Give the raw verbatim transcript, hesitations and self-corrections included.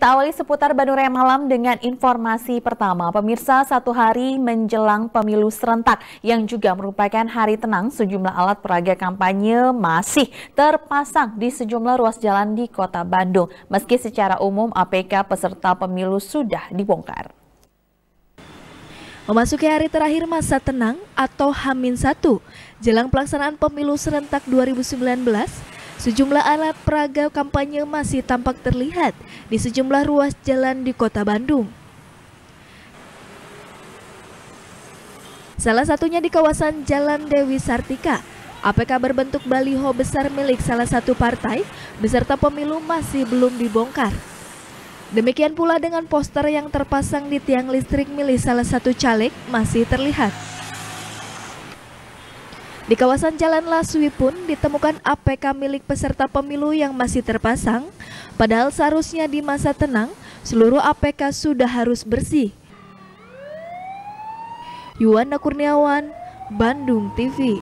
Kita awali seputar Bandung Raya Malam dengan informasi pertama. Pemirsa, satu hari menjelang pemilu serentak yang juga merupakan hari tenang, sejumlah alat peraga kampanye masih terpasang di sejumlah ruas jalan di Kota Bandung. Meski secara umum A P K peserta pemilu sudah dibongkar. Memasuki hari terakhir masa tenang atau H minus satu, jelang pelaksanaan pemilu serentak dua ribu sembilan belas, sejumlah alat peraga kampanye masih tampak terlihat di sejumlah ruas jalan di Kota Bandung. Salah satunya di kawasan Jalan Dewi Sartika, A P K berbentuk baliho besar milik salah satu partai beserta pemilu masih belum dibongkar. Demikian pula dengan poster yang terpasang di tiang listrik milik salah satu caleg masih terlihat. Di kawasan Jalan Laswi pun ditemukan A P K milik peserta pemilu yang masih terpasang, padahal seharusnya di masa tenang seluruh A P K sudah harus bersih. Yuwana Kurniawan, Bandung T V.